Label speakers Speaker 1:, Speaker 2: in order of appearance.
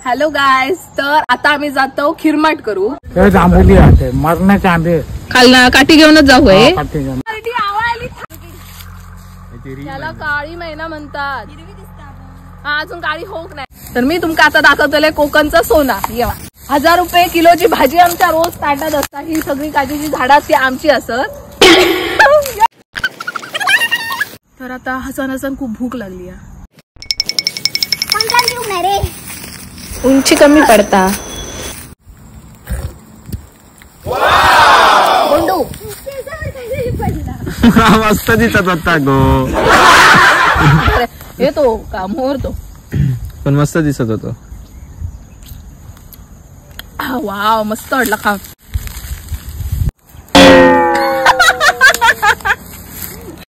Speaker 1: Hello guys, तर आता आम्ही जातो खिरमाट करू.
Speaker 2: आंबोली आहे मरणाचे आंबे
Speaker 1: खालना काठी घेऊनच जाऊ. त्याला काळी मैना म्हणतात. अजून काळी होक नाही. तर मी तुमका आता दाखवतोय कोकणचं सोना. येवा 1000 रुपये किलोची भाजी आमच्या रोज ताटात असतात. ही सगळी काजीची झाडं ती आमची असत. तर आता हसन हसन खूप भूक लागली आहे. उंची कमी पडता.
Speaker 3: मस्त दिसत होता गो.
Speaker 1: येतो का मोर तो
Speaker 3: पण मस्त दिसत होतो.
Speaker 1: वाव मस्त वाटला खा.